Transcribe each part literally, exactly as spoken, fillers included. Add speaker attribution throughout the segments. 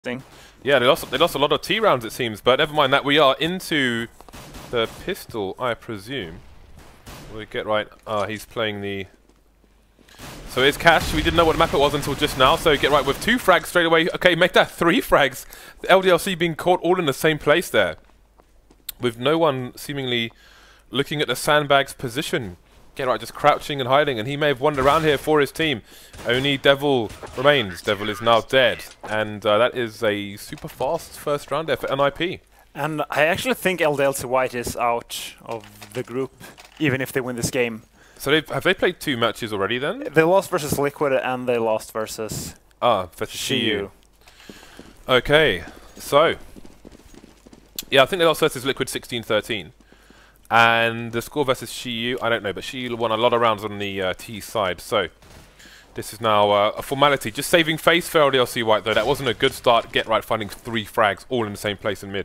Speaker 1: Thing.
Speaker 2: Yeah, they lost, they lost a lot of T rounds, it seems, but never mind that. We are into the pistol, I presume. We get right. Ah, he's playing the... So it's Cash. We didn't know what map it was until just now, so get right with two frags straight away. Okay, make that three frags. The L D L C being caught all in the same place there, with no one seemingly looking at the sandbag's position. Get right, just crouching and hiding, and he may have wandered around here for his team. Only Devil remains. Devil is now dead, and uh, that is a super fast first round there for N I P.
Speaker 1: And I actually think L D L C White is out of the group, even if they win this game.
Speaker 2: So they've, have they played two matches already then?
Speaker 1: They lost versus Liquid and they lost versus
Speaker 2: Ah, versus
Speaker 1: Shiyu.
Speaker 2: Okay, so yeah, I think they lost versus Liquid sixteen thirteen. And the score versus Shiyu, I don't know, but Shiyu won a lot of rounds on the uh, T side, so this is now uh, a formality. Just saving face for L D L C White, though. That wasn't a good start. Get right, finding three frags, all in the same place in mid.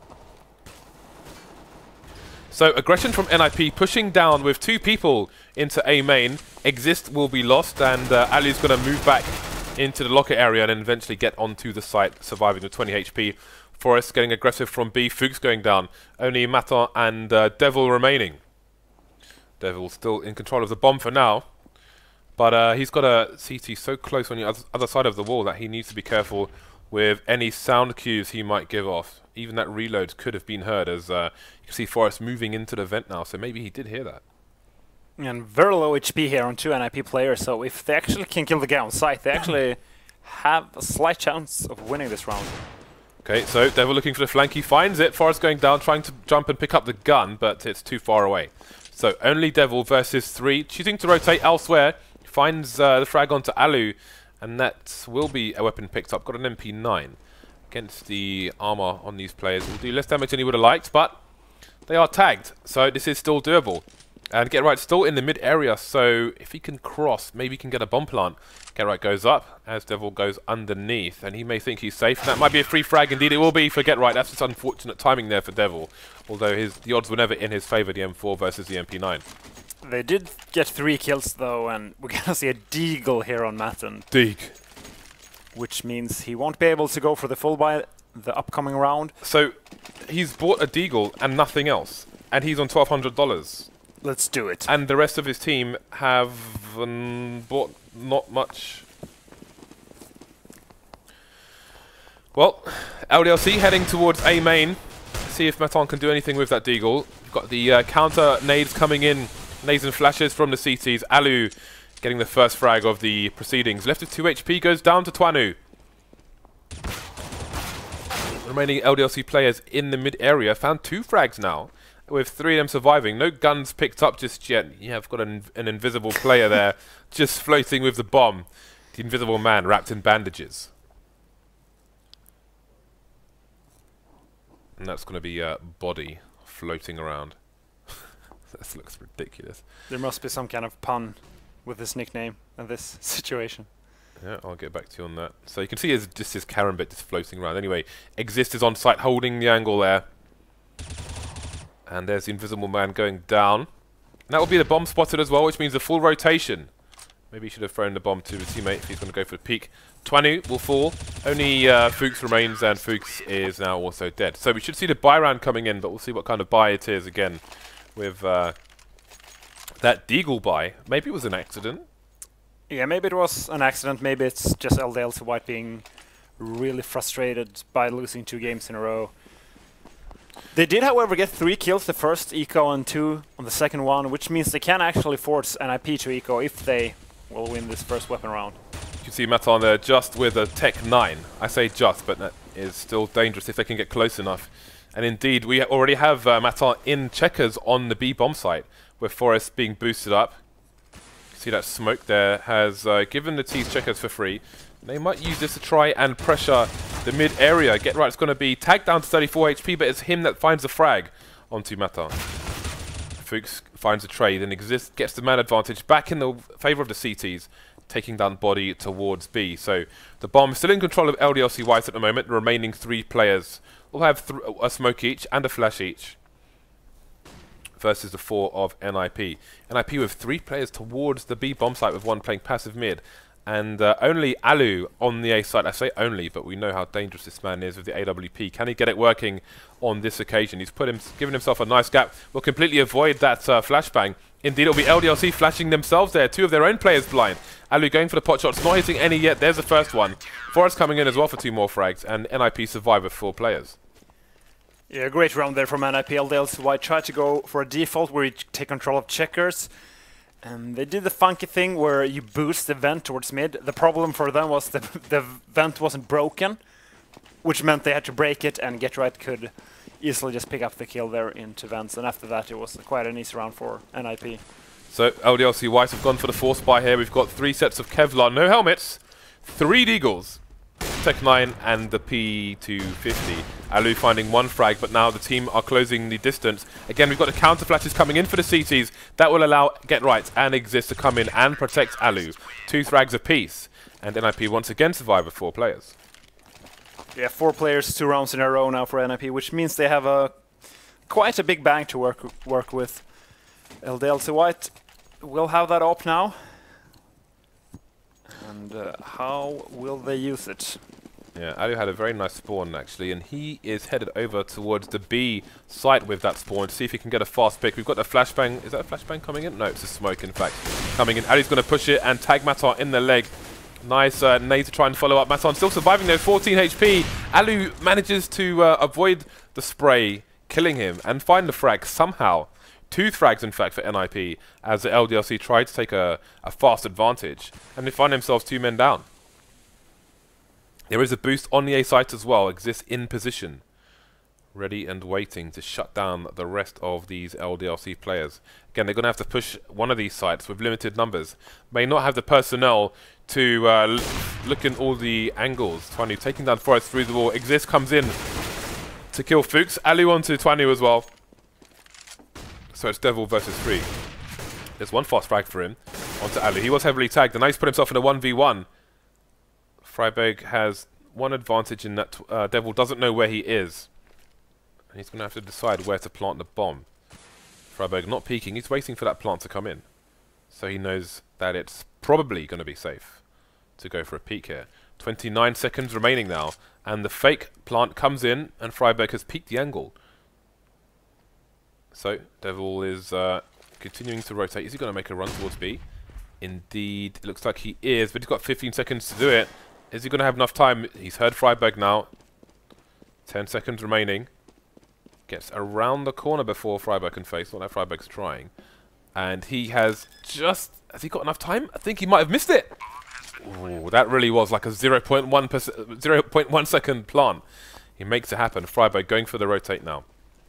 Speaker 2: So, aggression from N I P, pushing down with two people into A main. Exist will be lost, and uh, Ali's going to move back into the locker area and then eventually get onto the site, surviving with twenty H P. Forest getting aggressive from B, Fuchs going down. Only Maton and uh, Devil remaining. Devil still in control of the bomb for now. But uh, he's got a C T so close on the other, other side of the wall that he needs to be careful with any sound cues he might give off. Even that reload could have been heard, as uh, you can see Forest moving into the vent now, so maybe he did hear that.
Speaker 1: And very low H P here on two N I P players, so if they actually can kill the guy on site, they actually have a slight chance of winning this round.
Speaker 2: Okay, so Devil looking for the flank, he finds it. Forest going down, trying to jump and pick up the gun, but it's too far away. So only Devil versus three, choosing to rotate elsewhere. Finds uh, the frag onto Alu, and that will be a weapon picked up. Got an M P nine. Against the armor on these players will do less damage than he would have liked, but they are tagged, so this is still doable. And Get Right still in the mid area, so if he can cross, maybe he can get a bomb plant. Get Right goes up as Devil goes underneath, and he may think he's safe. That might be a free frag, indeed it will be for Get Right. That's just unfortunate timing there for Devil, although his the odds were never in his favor, the M four versus the M P nine.
Speaker 1: They did get three kills though, and we're gonna see a Deagle here on Maton.
Speaker 2: Deeg.
Speaker 1: Which means he won't be able to go for the full buy the upcoming round.
Speaker 2: So he's bought a Deagle and nothing else, and he's on twelve hundred dollars.
Speaker 1: Let's do it.
Speaker 2: And the rest of his team have um, bought not much. Well, L D L C heading towards A main. See if Maton can do anything with that Deagle. We've got the uh, counter nades coming in. Nades and flashes from the C Ts. Alu getting the first frag of the proceedings. Left with two H P, goes down to Twanu. Remaining L D L C players in the mid area found two frags now, with three of them surviving. No guns picked up just yet. You have got an, an invisible player there, just floating with the bomb. The invisible man wrapped in bandages. And that's going to be a body floating around. This looks ridiculous.
Speaker 1: There must be some kind of pun with this nickname and this situation.
Speaker 2: Yeah, I'll get back to you on that. So you can see his, just his Karambit just floating around. Anyway, Exist is on site holding the angle there. And there's the invisible man going down. And that will be the bomb spotted as well, which means a full rotation. Maybe he should have thrown the bomb to his teammate if he's going to go for the peak. Twanu will fall. Only uh, Fuchs remains, and Fuchs is now also dead. So we should see the buy round coming in, but we'll see what kind of buy it is again. With uh, that Deagle buy. Maybe it was an accident.
Speaker 1: Yeah, maybe it was an accident. Maybe it's just L D L C White being really frustrated by losing two games in a row. They did, however, get three kills, the first eco and two on the second one, which means they can actually force N I P to eco if they will win this first weapon round.
Speaker 2: You can see Maton there just with a Tech nine. I say just, but that is still dangerous if they can get close enough. And indeed, we already have uh, Maton in checkers on the B bomb site, with Forest being boosted up. See that smoke there has uh, given the T's checkers for free. They might use this to try and pressure the mid area. Get Right, it's going to be tagged down to thirty-four H P, but it's him that finds the frag onto Maton. Fuchs finds a trade and Exist gets the man advantage back in the favor of the C Ts, taking down body towards B. So the bomb is still in control of L D L C White at the moment. The remaining three players will have th a smoke each and a flash each versus the four of N I P. N I P with three players towards the B bomb site, with one playing passive mid And uh, only Alu on the A side. I say only, but we know how dangerous this man is with the A W P. Can he get it working on this occasion? He's put him, given himself a nice gap. Will completely avoid that uh, flashbang. Indeed, it'll be L D L C flashing themselves there. Two of their own players blind. Alu going for the pot shots, not hitting any yet. There's the first one. Forest coming in as well for two more frags. And N I P survive with four players.
Speaker 1: Yeah, great round there from N I P. L D L C White tried to go for a default where you take control of checkers. And they did the funky thing where you boost the vent towards mid. The problem for them was the, the vent wasn't broken, which meant they had to break it, and Get Right could easily just pick up the kill there into vents. And after that, it was quite an easy round for N I P.
Speaker 2: So L D L C White have gone for the force buy here. We've got three sets of Kevlar, no helmets, three Deagles, Tech nine and the P two fifty. Alu finding one frag, but now the team are closing the distance. Again, we've got the counter flashes coming in for the C Ts. That will allow Get Right and Exist to come in and protect Alu. Two frags apiece, and N I P once again survive with four players.
Speaker 1: Yeah, four players, two rounds in a row now for N I P, which means they have a quite a big bang to work work with. L D L C White will have that up now. And uh, how will they use it?
Speaker 2: Yeah, Alu had a very nice spawn actually, and he is headed over towards the B site with that spawn to see if he can get a fast pick. We've got a flashbang. Is that a flashbang coming in? No, it's a smoke in fact coming in. Alu's going to push it and tag Matar in the leg. Nice uh, nade to try and follow up. Matar still surviving though, fourteen H P. Alu manages to uh, avoid the spray, killing him, and find the frag somehow. Two frags, in fact, for N I P, as the L D L C tried to take a, a fast advantage, and they find themselves two men down. There is a boost on the A site as well, exists in position, ready and waiting to shut down the rest of these L D L C players. Again, they're going to have to push one of these sites with limited numbers. May not have the personnel to uh, look in all the angles. Twanu taking down Forest through the wall. Exist comes in to kill Fuchs. Alu onto Twanu as well. So it's Devil versus three. There's one fast frag for him onto Alu. He was heavily tagged, and now he's put himself in a one v one. Freiberg has one advantage in that uh, Devil doesn't know where he is. And he's going to have to decide where to plant the bomb. Freiberg not peeking, he's waiting for that plant to come in. So he knows that it's probably going to be safe to go for a peek here. twenty-nine seconds remaining now, and the fake plant comes in, and Freiberg has peeked the angle. So, Devil is uh, continuing to rotate. Is he going to make a run towards B? Indeed, it looks like he is, but he's got fifteen seconds to do it. Is he going to have enough time? He's heard Freiberg now. ten seconds remaining. Gets around the corner before Freiberg can face. Not that Freiberg's trying. And he has just... Has he got enough time? I think he might have missed it. Ooh, that really was like a zero point one second plant. He makes it happen. Freiberg going for the rotate now.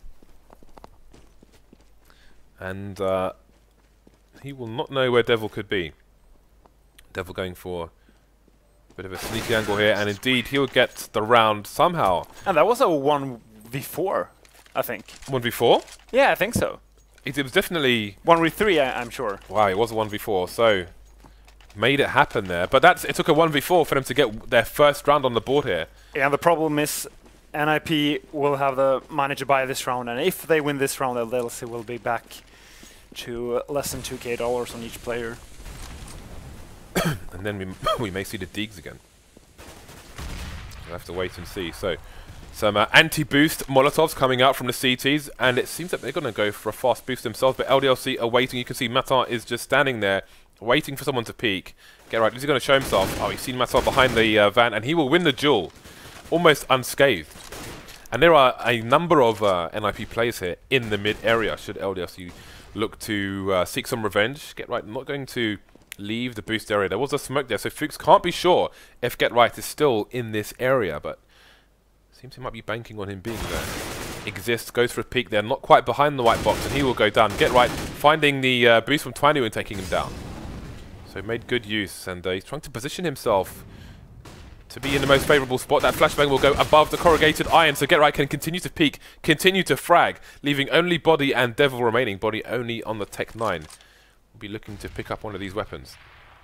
Speaker 2: And uh, he will not know where Devil could be. Devil going for a bit of a sneaky angle here, and indeed he'll get the round somehow.
Speaker 1: And that was a one v four, I think.
Speaker 2: one v four?
Speaker 1: Yeah, I think so.
Speaker 2: It, it was definitely...
Speaker 1: one v three, I, I'm sure.
Speaker 2: Wow, it was a one v four, so... Made it happen there. But that's it took a one v four for them to get their first round on the board here.
Speaker 1: Yeah, and the problem is N I P will have the money to buy this round, and if they win this round, L D L C will be back to less than two K dollars on each player.
Speaker 2: And then we, we may see the Deags again. We'll have to wait and see. So, some uh, anti-boost Molotovs coming out from the C Ts, and it seems that they're going to go for a fast boost themselves, but L D L C are waiting. You can see Matar is just standing there, waiting for someone to peek. Get right, is he going to show himself? Oh, he's seen Matar behind the uh, van, and he will win the duel, almost unscathed. And there are a number of uh, N I P players here in the mid area, should L D L C look to uh, seek some revenge. Get right, not going to leave the boost area. There was a smoke there, so Fuchs can't be sure if Get Right is still in this area, but seems he might be banking on him being there. Exist, goes for a peek there, not quite behind the white box, and he will go down. Get Right, finding the uh, boost from Twanu and taking him down. So he made good use, and uh, he's trying to position himself to be in the most favourable spot. That flashbang will go above the corrugated iron, so Get Right can continue to peek, continue to frag, leaving only Body and Devil remaining. Body only on the Tech nine. We'll be looking to pick up one of these weapons.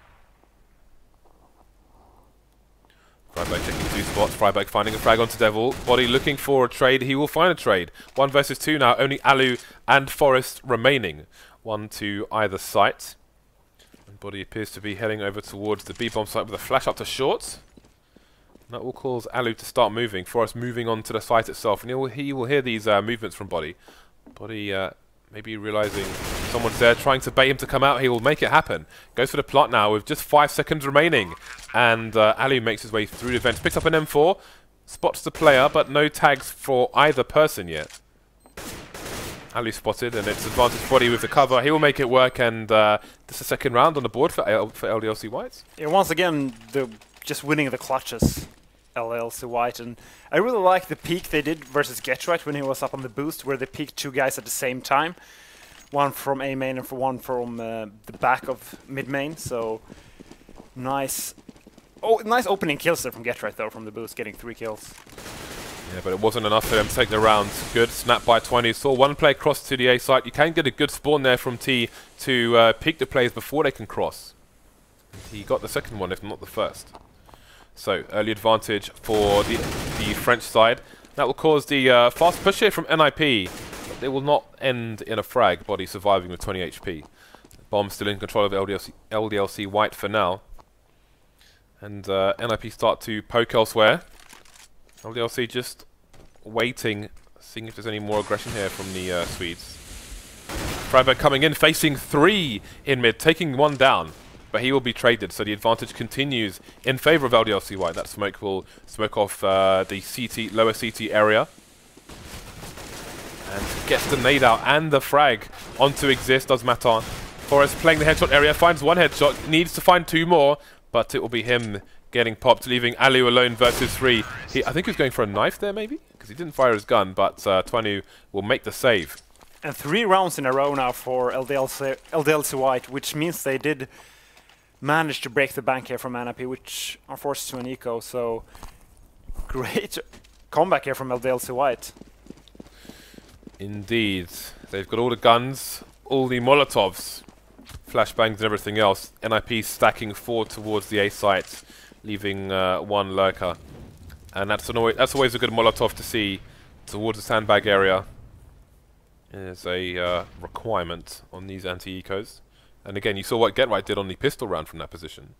Speaker 2: Freiberg checking two spots. Freiberg finding a frag onto Devil. Body looking for a trade. He will find a trade. One versus two now. Only Alu and Forest remaining. One to either site. Body appears to be heading over towards the B-bomb site with a flash up to short. That will cause Alu to start moving. Forest moving on to the site itself, and he will, he will hear these uh, movements from Body. Body uh, maybe realizing someone's there, trying to bait him to come out. He will make it happen. Goes for the plot now with just five seconds remaining, and uh, Alu makes his way through the vents. Picks up an M four, spots the player, but no tags for either person yet. Alu spotted, and it's advantage Body with the cover. He will make it work, and uh, this is the second round on the board for, L for L D L C White.
Speaker 1: Yeah, once again, the just winning the clutches. L D L C White, and I really like the peak they did versus Getright when he was up on the boost, where they peaked two guys at the same time, one from A main and for one from uh, the back of mid main. So nice, oh, nice opening kills there from Getright though from the boost, getting three kills.
Speaker 2: Yeah, but it wasn't enough for them to take the round. Good snap by twenty. Saw one play cross to the A site. You can get a good spawn there from T to uh, peek the players before they can cross. He got the second one, if not the first. So, early advantage for the, the French side. That will cause the uh, fast push here from N I P. But they will not end in a frag. Body surviving with twenty H P. Bomb still in control of L D L C, L D L C White for now. And uh, N I P start to poke elsewhere. L D L C just waiting, seeing if there's any more aggression here from the uh, Swedes. Friberg coming in, facing three in mid, taking one down. But he will be traded, so the advantage continues in favor of L D L C White. That smoke will smoke off uh, the C T, lower C T area. And gets the nade out and the frag onto Exist, does Matan. Forest playing the headshot area, finds one headshot, needs to find two more, but it will be him getting popped, leaving Alu alone versus three. He, I think he was going for a knife there, maybe? Because he didn't fire his gun, but uh, Twanu will make the save.
Speaker 1: And three rounds in a row now for L D L C, L D L C White, which means they did managed to break the bank here from N I P, which are forced to an eco, so great comeback here from L D L C White.
Speaker 2: Indeed. They've got all the guns, all the Molotovs, flashbangs and everything else. N I P stacking four towards the A site, leaving uh, one lurker. And that's, an always, that's always a good Molotov to see towards the sandbag area. Is a uh, requirement on these anti-ecos. And again, you saw what GetRight did on the pistol round from that position.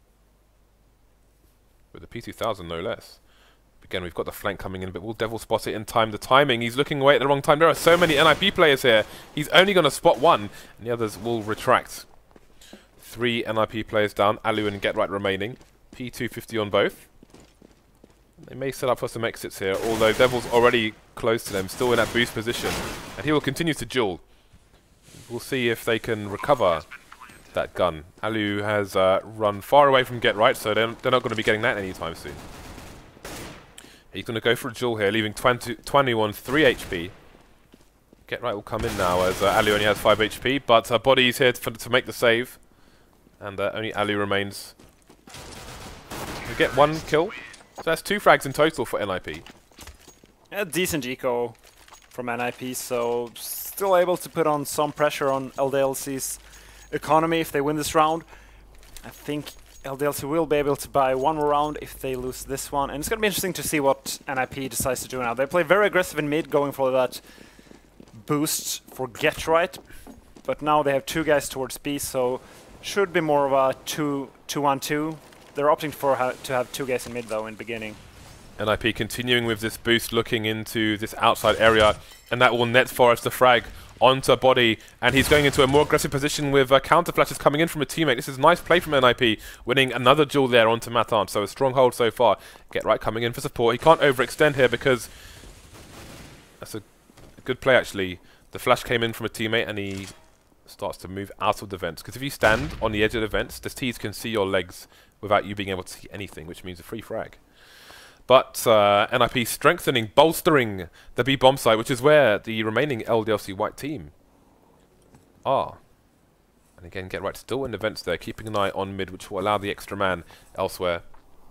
Speaker 2: With the P two thousand, no less. Again, we've got the flank coming in, but will Devil spot it in time? The timing, he's looking away at the wrong time. There are so many N I P players here. He's only going to spot one, and the others will retract. Three N I P players down, Alu and GetRight remaining. P two fifty on both. They may set up for some exits here, although Devil's already close to them, still in that boost position. And he will continue to duel. We'll see if they can recover that gun. Alu has uh, run far away from GetRight, so they're, they're not going to be getting that anytime soon. He's going to go for a duel here, leaving twenty, twenty on three H P. GetRight will come in now, as uh, Alu only has five H P, but her body's here to, to make the save. And uh, only Alu remains. We get one kill. So that's two frags in total for N I P.
Speaker 1: A decent eco from N I P, so still able to put on some pressure on L D L C's economy if they win this round. I think L D L C will be able to buy one more round if they lose this one. And it's going to be interesting to see what N I P decides to do now. They play very aggressive in mid, going for that boost for GetRight. But now they have two guys towards B, so should be more of a two two one two. They're opting for ha to have two guys in mid though in the beginning.
Speaker 2: N I P continuing with this boost, looking into this outside area, and that will net Forest the frag onto Body, and he's going into a more aggressive position with uh, counter flashes coming in from a teammate. This is a nice play from N I P, winning another duel there onto Matan, so a strong hold so far. GetRight coming in for support. He can't overextend here because that's a good play actually. The flash came in from a teammate and he starts to move out of the vents, because if you stand on the edge of the vents, the T's can see your legs without you being able to see anything, which means a free frag. But uh, N I P strengthening, bolstering the B bomb site, which is where the remaining L D L C White team are. And again, GetRight still in the vents there, keeping an eye on mid, which will allow the extra man elsewhere.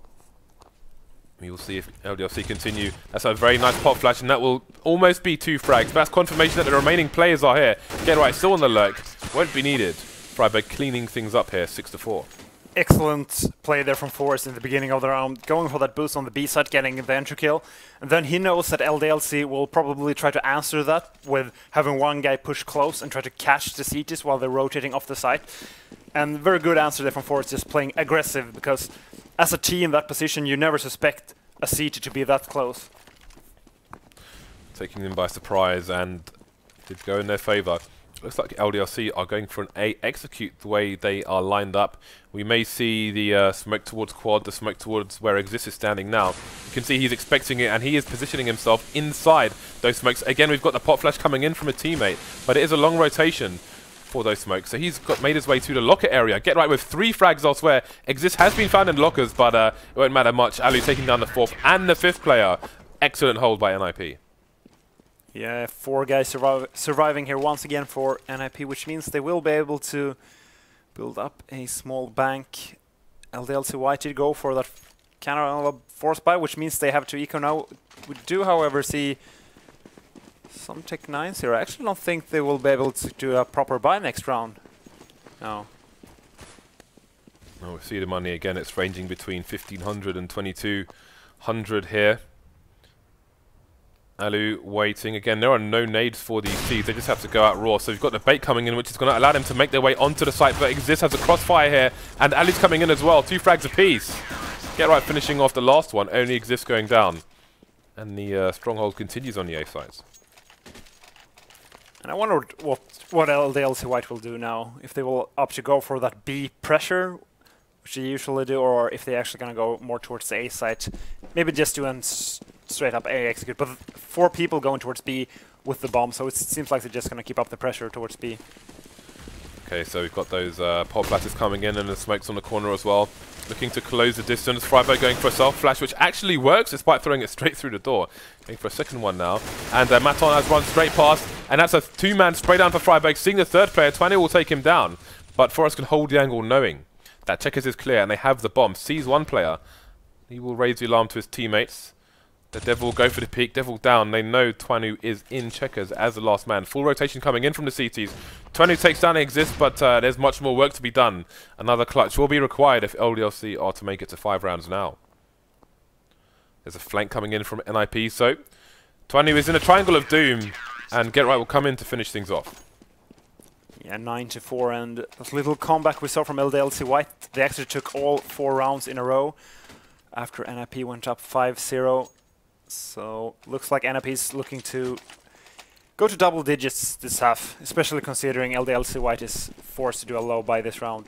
Speaker 2: We will see if L D L C continue. That's a very nice pop flash, and that will almost be two frags. But that's confirmation that the remaining players are here. GetRight still on the lurk, won't be needed. Friberg cleaning things up here, six to four.
Speaker 1: excellent play there from Forest in the beginning of the round, going for that boost on the B side, getting the entry kill. And then he knows that L D L C will probably try to answer that with having one guy push close and try to catch the C Ts while they're rotating off the site. And very good answer there from Forest, just playing aggressive, because as a T in that position, you never suspect a C T to be that close.
Speaker 2: Taking them by surprise, and did go in their favour. Looks like L D L C are going for an A execute the way they are lined up. We may see the uh, smoke towards quad, the smoke towards where Exist is standing now. You can see he's expecting it, and he is positioning himself inside those smokes. Again, we've got the pot flash coming in from a teammate, but it is a long rotation for those smokes. So he's got made his way to the locker area. Get right with three frags elsewhere. Exist has been found in lockers, but uh, it won't matter much. Alu taking down the fourth and the fifth player. Excellent hold by N I P.
Speaker 1: Yeah, four guys surviv surviving here once again for N I P, which means they will be able to build up a small bank. L D L C Y did go for that kind of a force buy, which means they have to eco now. We do, however, see some Tech nines here. I actually don't think they will be able to do a proper buy next round. No.
Speaker 2: Oh, we see the money again. It's ranging between fifteen hundred and twenty-two hundred here. Alu waiting. Again, there are no nades for these Cs. They just have to go out raw. So we've got the bait coming in, which is going to allow them to make their way onto the site. But Exist has a crossfire here, and Alu's coming in as well. Two frags apiece. Get right, finishing off the last one. Only Exist going down. And the uh, stronghold continues on the A sides.
Speaker 1: And I wonder what what L D L C White will do now. If they will opt to go for that B pressure, which they usually do, or if they're actually going to go more towards the A site. Maybe just do an straight up A execute. But four people going towards B with the bomb, so it seems like they're just going to keep up the pressure towards B.
Speaker 2: Okay, so we've got those uh, pod flashes coming in, and the smokes on the corner as well. Looking to close the distance. friberg going for a self-flash, which actually works despite throwing it straight through the door. Going for a second one now. And uh, Maton has run straight past, and that's a two-man spray down for friberg. Seeing the third player, twenty will take him down. But Forest can hold the angle knowing that Checkers is clear, and they have the bomb. Sees one player. He will raise the alarm to his teammates. The Devil will go for the peak. Devil down. They know Twanu is in Checkers as the last man. Full rotation coming in from the C Ts. Twanu takes down Exist, but uh, there's much more work to be done. Another clutch will be required if L D L C are to make it to five rounds now. There's a flank coming in from N I P, so Twanu is in a triangle of doom, and Get Right will come in to finish things off.
Speaker 1: Yeah, nine to four, and that little comeback we saw from L D L C White. They actually took all four rounds in a row after N I P went up five zero. So looks like N I P is looking to go to double digits this half, especially considering L D L C White is forced to do a low buy this round.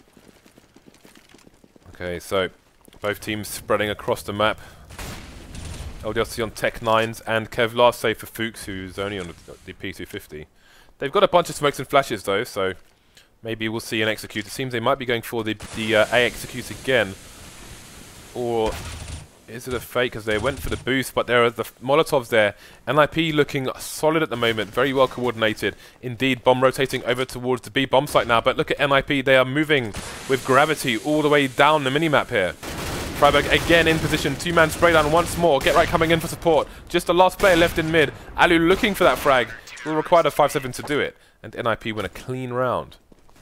Speaker 2: Okay, so both teams spreading across the map. L D L C on Tech nines and Kevlar, save for Fuchs, who's only on the, the P two fifty. They've got a bunch of smokes and flashes though, so maybe we'll see an execute. It seems they might be going for the, the uh, A execute again. Or is it a fake, as they went for the boost, but there are the Molotovs there. N I P looking solid at the moment, very well coordinated. Indeed, bomb rotating over towards the B bomb site now, but look at N I P, they are moving with gravity all the way down the minimap here. friberg again in position, two-man spray down once more. Get Right coming in for support. Just the last player left in mid. Alu looking for that frag. Will require the five seven to do it, and N I P win a clean round.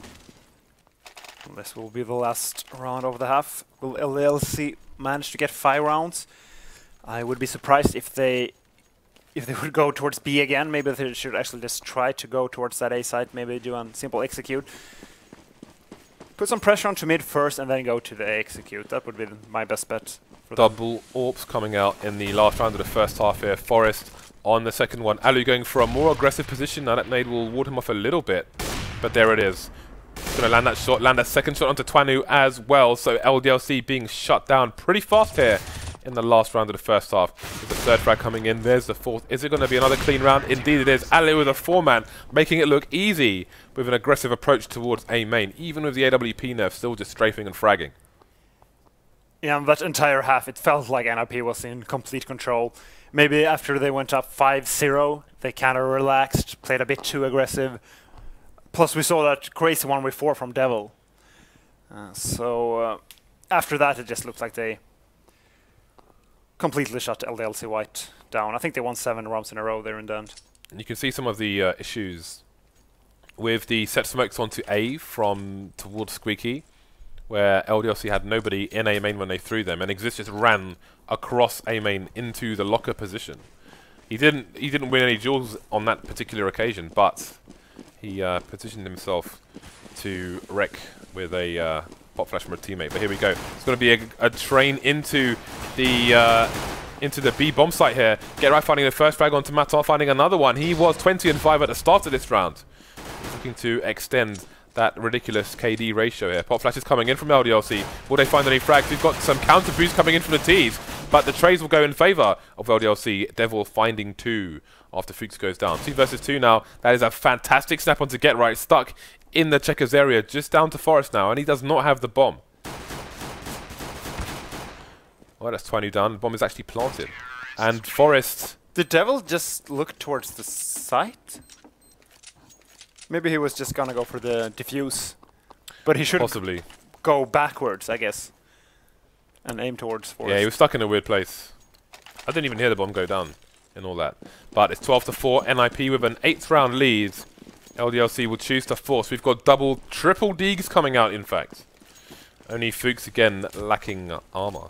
Speaker 1: This will be the last round of the half. Will L D L C manage to get five rounds? I would be surprised if they if they would go towards B again. Maybe they should actually just try to go towards that A side. Maybe do a simple execute. Put some pressure onto mid first and then go to the A execute. That would be my best bet. For
Speaker 2: Double AWPs coming out in the last round of the first half here. Forest on the second one. Alu going for a more aggressive position. Now that nade will ward him off a little bit. But there it is. Going to land that shot, land a second shot onto Twanu as well. So L D L C being shut down pretty fast here in the last round of the first half. With the third frag coming in, there's the fourth. Is it going to be another clean round? Indeed it is. Alu with a four-man, making it look easy with an aggressive approach towards A main. Even with the A W P nerf still just strafing and fragging.
Speaker 1: Yeah, that entire half, it felt like N I P was in complete control. Maybe after they went up five zero, they kind of relaxed, played a bit too aggressive. Plus, we saw that crazy one with four from Devil. Uh, so, uh, after that, it just looked like they completely shut L D L C White down. I think they won seven rounds in a row there in the end.
Speaker 2: And you can see some of the uh, issues with the set smokes onto A from towards Squeaky. where L D L C had nobody in A main when they threw them, and Exist just ran across A main into the locker position. He didn't he didn't win any duels on that particular occasion, but he uh, positioned himself to wreck with a uh, pop flash from a teammate. But here we go. It's going to be a, a train into the uh, into the B bomb site here. Get right finding the first frag onto Matar, finding another one. He was twenty and five at the start of this round. He's looking to extend that ridiculous K D ratio here. Pop flash is coming in from L D L C. Will they find any frags? We've got some counter boost coming in from the T's, but the trades will go in favor of L D L C. Devil finding two after Fuchs goes down. Two versus two now. That is a fantastic snap onto Get Right. Stuck in the Checkers area, just down to Forest now, and he does not have the bomb. Well, that's Twanu down. The bomb is actually planted. And Forest...
Speaker 1: Did Devil just look towards the site? Maybe he was just gonna go for the diffuse. But he should
Speaker 2: possibly
Speaker 1: go backwards, I guess. And aim towards Forest.
Speaker 2: Yeah, he was stuck in a weird place. I didn't even hear the bomb go down and all that. But it's twelve to four. N I P with an eighth round lead. L D L C will choose to force. We've got double, triple Deegs coming out, in fact. Only Fuchs again lacking uh, armor.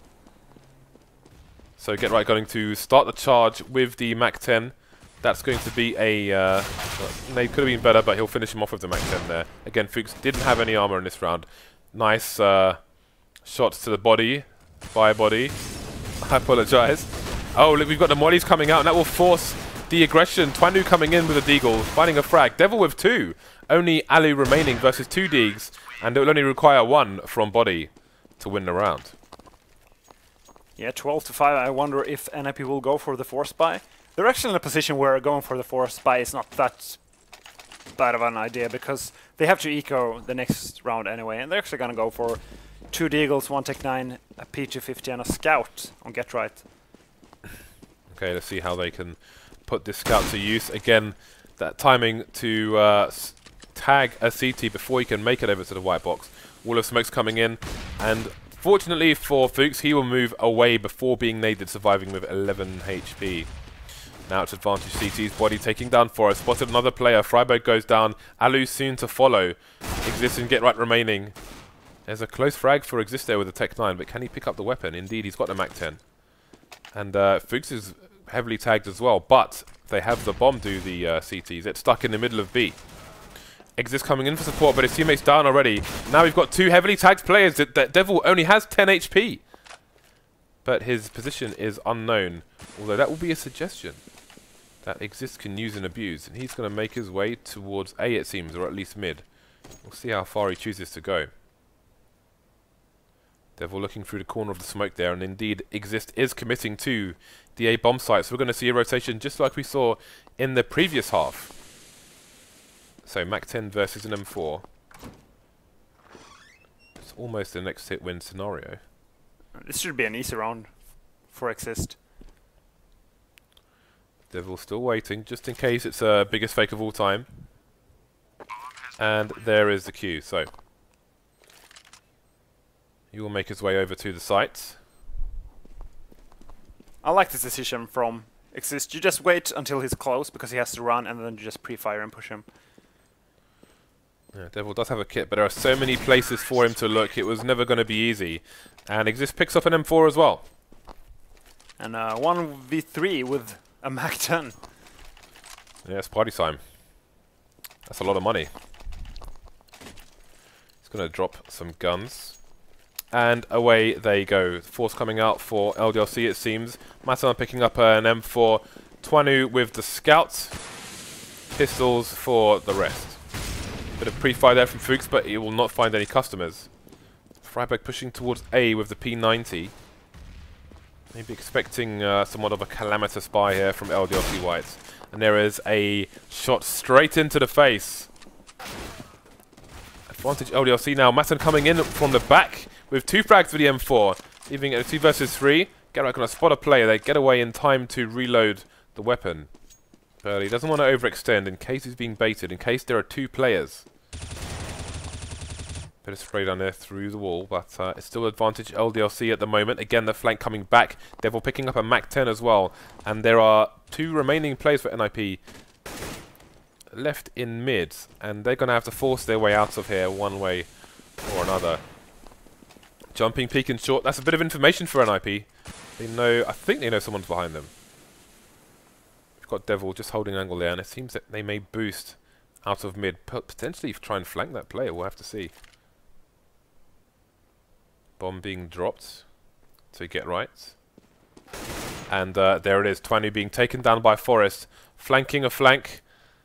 Speaker 2: So Get Right going to start the charge with the Mac ten. That's going to be a... Uh, well, they could have been better, but he'll finish him off with the Mac ten there. Again, Fuchs didn't have any armor in this round. Nice uh, shots to the body. By body. I apologize. Oh, look, we've got the mollies coming out, and that will force the aggression. Twanu coming in with a deagle, finding a frag. Devil with two. Only Alu remaining versus two Deegs, and it will only require one from body to win the round.
Speaker 1: Yeah, twelve to five. I wonder if N I P will go for the force buy. They're actually in a position where going for the force buy is not that bad of an idea, because they have to eco the next round anyway, and they're actually going to go for two Deagles, one Tech nine, a P two fifty, and a Scout on Get Right.
Speaker 2: Okay, let's see how they can put this Scout to use. Again, that timing to uh, s tag a C T before he can make it over to the white box. Wall of smoke's coming in, and fortunately for Fuchs, he will move away before being naded, surviving with eleven H P. Now it's advantage C T's body taking down Forest. Spotted another player. Freiburg goes down. Alu soon to follow. Exist and Get Right remaining. There's a close frag for Exist there with the Tech nine, but can he pick up the weapon? Indeed, he's got the Mac ten. And uh, Fuchs is heavily tagged as well, but they have the bomb do the uh, C Ts. It's stuck in the middle of B. Exist coming in for support, but his teammate's down already. Now we've got two heavily tagged players. That, that Devil only has ten H P. But his position is unknown, although that will be a suggestion that Exist can use and abuse, and he's going to make his way towards A, it seems, or at least mid. We'll see how far he chooses to go. Devil looking through the corner of the smoke there, and indeed Exist is committing to the A bomb site, so we're going to see a rotation just like we saw in the previous half. So Mac ten versus an M four. It's almost a next hit win scenario.
Speaker 1: This should be an easy round for Exist.
Speaker 2: Devil still waiting, just in case it's a uh, biggest fake of all time. And there is the Q, so he will make his way over to the site.
Speaker 1: I like this decision from Exist. You just wait until he's close, because he has to run, and then you just pre-fire and push him.
Speaker 2: Yeah, Devil does have a kit, but there are so many places for him to look. It was never going to be easy. And Exist picks up an M four as well.
Speaker 1: And uh, one v three with a Mac ten.
Speaker 2: Yeah, it's party time. That's a lot of money. He's going to drop some guns. And away they go. Force coming out for L D L C, it seems. Matan picking up uh, an M four. Twanu with the Scout. Pistols for the rest. Bit of pre-fire there from Fuchs, but he will not find any customers. Freiburg pushing towards A with the P ninety. Maybe expecting uh, somewhat of a calamitous buy here from L D L C Whites. And there is a shot straight into the face. Advantage L D L C now. Matan coming in from the back with two frags for the M four. Leaving it two versus three. Get Right going to spot a player. They get away in time to reload the weapon. But he doesn't want to overextend in case he's being baited, in case there are two players. Bit of spray down there through the wall, but uh, it's still advantage L D L C at the moment. Again, the flank coming back. Devil picking up a Mac ten as well. And there are two remaining players for N I P left in mid. And they're going to have to force their way out of here one way or another. Jumping peek and short. That's a bit of information for N I P. They know. I think they know someone's behind them. We've got Devil just holding angle there, and it seems that they may boost out of mid, potentially try and flank that player. We'll have to see. Bomb being dropped to get right. And uh, there it is. Twanu being taken down by Forest. Flanking a flank.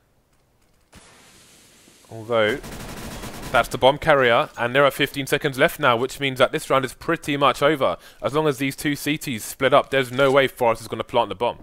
Speaker 2: Although, that's the bomb carrier. And there are fifteen seconds left now, which means that this round is pretty much over. As long as these two C Ts split up, there's no way Forest is going to plant the bomb.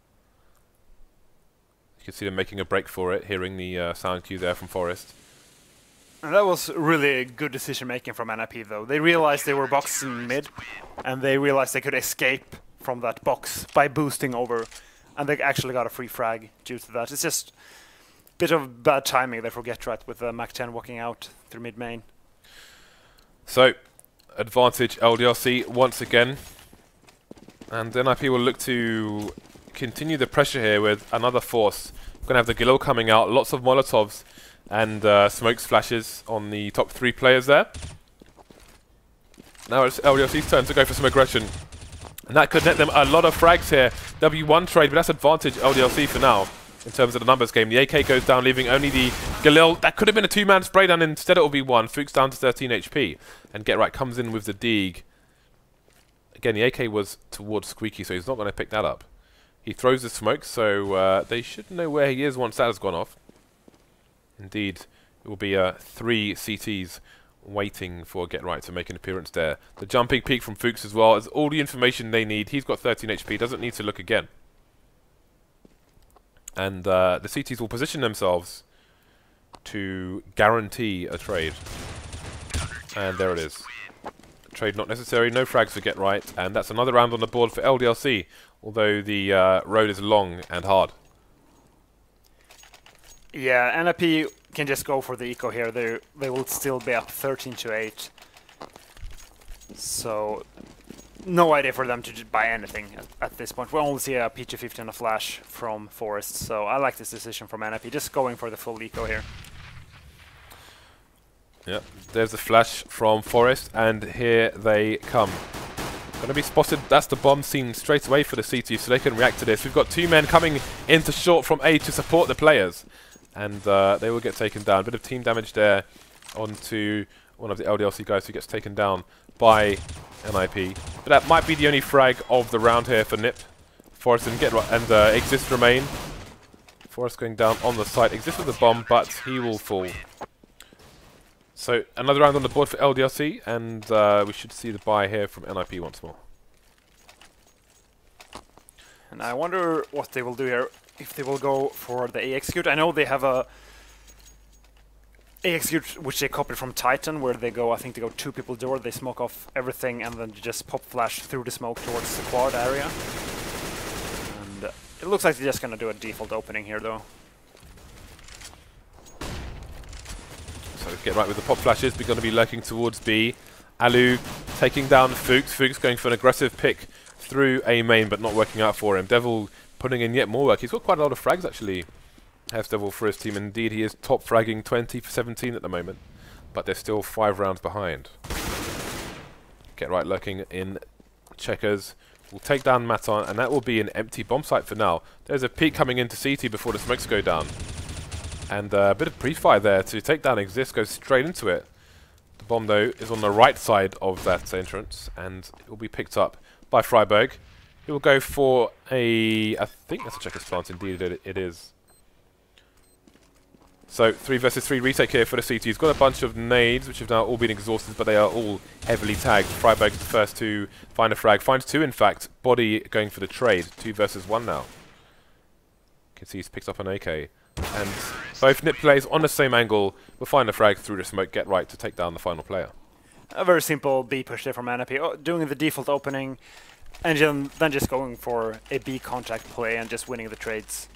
Speaker 2: You can see them making a break for it, hearing the uh, sound cue there from Forest.
Speaker 1: And that was really good decision making from N I P though. They realized they were boxing mid, and they realized they could escape from that box by boosting over, and they actually got a free frag due to that. It's just a bit of bad timing there for GeT_RiGhT with uh, Mac ten walking out through mid main.
Speaker 2: So, advantage L D R C once again, and N I P will look to continue the pressure here with another force. We're going to have the Galil coming out, lots of Molotovs and uh, smoke splashes on the top three players there. Now it's L D R C's turn to go for some aggression. And that could net them a lot of frags here. W one trade, but that's advantage L D R C for now in terms of the numbers game. The A K goes down, leaving only the Galil. That could have been a two-man spray down, instead it will be one. Fuchs down to thirteen H P. And GeT_RiGhT comes in with the Deeg. Again, the A K was towards Squeaky, so he's not going to pick that up. He throws the smoke, so uh, they should know where he is once that has gone off. Indeed, it will be uh, three C Ts waiting for GeT_RiGhT to make an appearance there. The jumping peek from Fuchs as well is all the information they need. He's got thirteen H P, doesn't need to look again. And uh, the C Ts will position themselves to guarantee a trade. And there it is. Trade not necessary, no frags for GeT_RiGhT, and that's another round on the board for L D R C, although the uh, road is long and hard.
Speaker 1: Yeah, N I P can just go for the eco here. They they will still be up thirteen to eight. So, no idea for them to just buy anything at, at this point. We only see a P G fifty and a flash from Forest, so I like this decision from N I P, just going for the full eco here.
Speaker 2: Yep, there's the flash from Forest, and here they come. Going to be spotted. That's the bomb seen straight away for the C T, so they can react to this. We've got two men coming into short from A to support the players, and uh, they will get taken down. A bit of team damage there onto one of the L D R C guys who gets taken down by N I P. But that might be the only frag of the round here for N I P. Forest and GeT_RiGhT and uh, Exist remain. Forest going down on the site. Exist with the bomb, but he will fall. So another round on the board for L D R C, and uh, we should see the buy here from N I P once more.
Speaker 1: And I wonder what they will do here, if they will go for the A-Execute. I know they have a A-Execute which they copied from Titan, where they go, I think they go two people door, they smoke off everything, and then just pop flash through the smoke towards the quad area. And uh, it looks like they're just gonna do a default opening here though.
Speaker 2: So GeT_RiGhT with the pop flashes. We're going to be lurking towards B. Alu taking down Fuchs. Fuchs going for an aggressive pick through A main, but not working out for him. Devil putting in yet more work. He's got quite a lot of frags actually, has Devil for his team. Indeed, he is top fragging twenty for seventeen at the moment, but they're still five rounds behind. GeT_RiGhT lurking in checkers. We'll take down Maton, and that will be an empty bomb site for now. There's a peek coming into C T before the smokes go down. And uh, a bit of pre-fire there to take down Exist, goes straight into it. The bomb, though, is on the right side of that entrance, and it will be picked up by friberg. He will go for a... I think that's a checkers plant, indeed it, it is. So, three versus three retake here for the C T. He's got a bunch of nades, which have now all been exhausted, but they are all heavily tagged. friberg is the first to find a frag. Finds two, in fact. Body going for the trade. Two versus one now. You can see he's picked up an A K. And both N I P players on the same angle will find a frag through the smoke, GeT_RiGhT to take down the final player.
Speaker 1: A very simple B push there from N I P, oh, doing the default opening, and then, then just going for a B contact play and just winning the trades.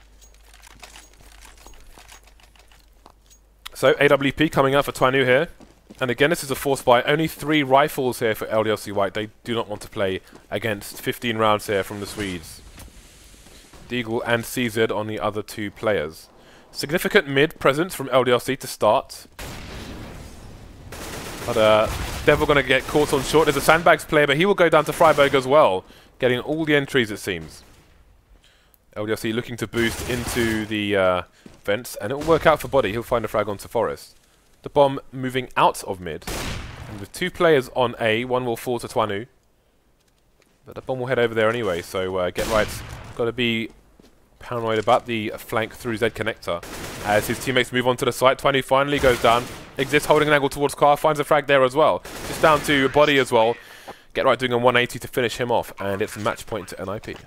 Speaker 2: So A W P coming out for Twanu here. And again, this is a force buy. Only three rifles here for L D R C White. They do not want to play against fifteen rounds here from the Swedes. Deagle and C Z on the other two players. Significant mid presence from L D R C to start. But uh, Devil going to get caught on short. There's a Sandbags player, but he will go down to Freiburg as well, getting all the entries, it seems. L D L C looking to boost into the uh, vents, and it will work out for Body. He'll find a frag onto Forest. The bomb moving out of mid. And with two players on A, one will fall to Twanu. But the bomb will head over there anyway, so uh, Get Right's got to be paranoid about the flank through Z connector. As his teammates move on to the site, Twanu finally goes down. Exists holding an angle towards Car, finds a frag there as well. Just down to Body as well. Get Right doing a one eighty to finish him off, and it's a match point to N I P.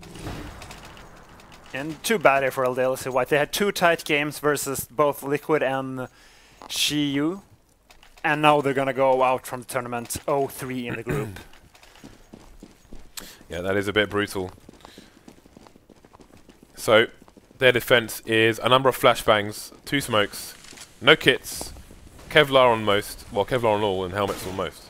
Speaker 1: And too bad here for L D L C White. They had two tight games versus both Liquid and Shiyu, and now they're gonna go out from the tournament oh three in the group.
Speaker 2: Yeah, that is a bit brutal. So, their defense is a number of flashbangs, two smokes, no kits, Kevlar on most, well, Kevlar on all, and helmets on most.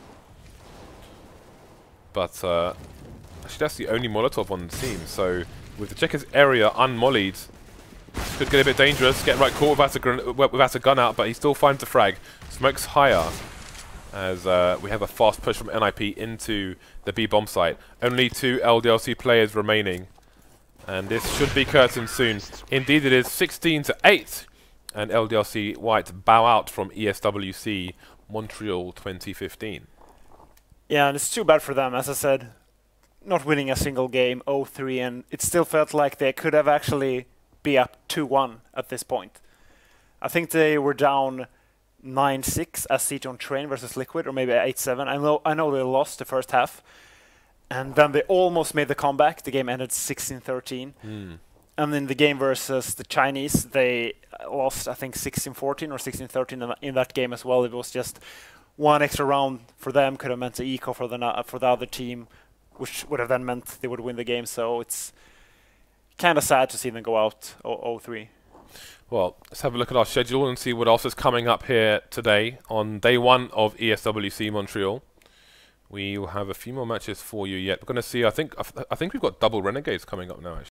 Speaker 2: But, uh, actually that's the only Molotov on the team, so with the Checkers area unmollied, could get a bit dangerous. Get Right caught without a, gun, without a gun out, but he still finds the frag. Smokes higher, as uh, we have a fast push from N I P into the B bomb site. Only two L D L C players remaining, and this should be curtained soon. Indeed, it is sixteen to eight, and L D L C White bow out from E S W C Montreal twenty fifteen.
Speaker 1: Yeah, and it's too bad for them, as I said. Not winning a single game, oh three, and it still felt like they could have actually be up two one at this point. I think they were down nine six as Siege on Train versus Liquid, or maybe eight seven. I know, I know they lost the first half, and then they almost made the comeback. The game ended sixteen thirteen.
Speaker 2: Mm.
Speaker 1: And in the game versus the Chinese, they lost, I think, sixteen fourteen or sixteen thirteen in, in that game as well. It was just one extra round for them, could have meant the eco for the, for the other team, which would have then meant they would win the game. So it's kind of sad to see them go out oh three.
Speaker 2: Well, let's have a look at our schedule and see what else is coming up here today on day one of E S W C Montreal. We will have a few more matches for you yet. We're going to see, I think, I, th I think we've got double Renegades coming up now, actually.